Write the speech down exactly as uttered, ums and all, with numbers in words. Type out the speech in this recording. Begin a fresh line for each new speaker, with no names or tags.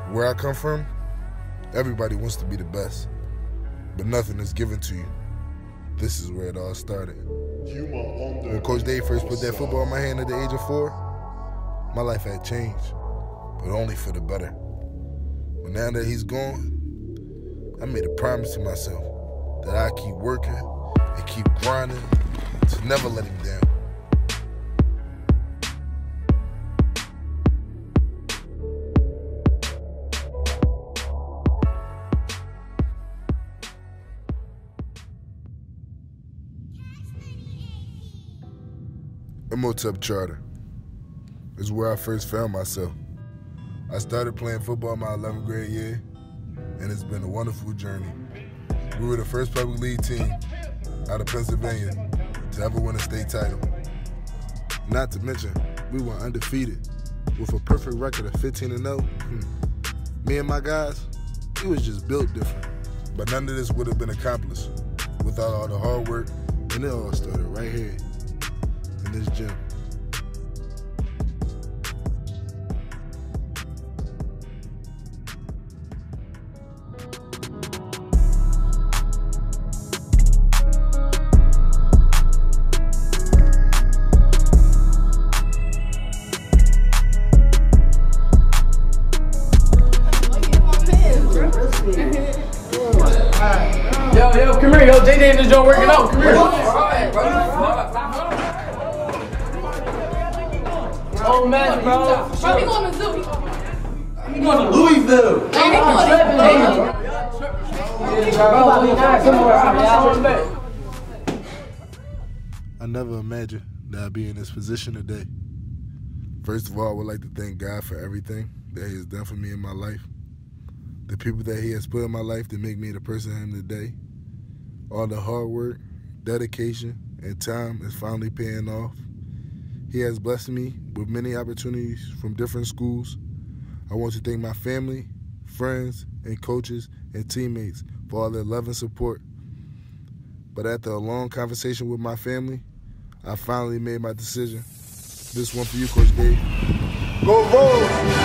Where I come from, everybody wants to be the best, but nothing is given to you. This is where it all started. When Coach Dave first put that football in my hand at the age of four, my life had changed, but only for the better. But now that he's gone, I made a promise to myself that I keep working and keep grinding to never let him down. Imhotep Charter is where I first found myself. I started playing football my eleventh grade year, and it's been a wonderful journey. We were the first public league team out of Pennsylvania to ever win a state title. Not to mention, we were undefeated with a perfect record of fifteen and oh. Me and my guys, we was just built different. But none of this would have been accomplished without all the hard work, and it all started right here in this gym.
Yo, yo, come here, yo, J J and this joint working out, come here. Oh man, bro.
Bro, he going to zoo.
He going to Louisville.
Hey, he going to
I never imagined that I'd be in this position today. First of all, I would like to thank God for everything that He has done for me in my life. The people that He has put in my life to make me the person I am today. All the hard work, dedication, and time is finally paying off. He has blessed me with many opportunities from different schools. I want to thank my family, friends, and coaches and teammates for all their love and support. But after a long conversation with my family, I finally made my decision. This one for you, Coach Dave. Go Vols!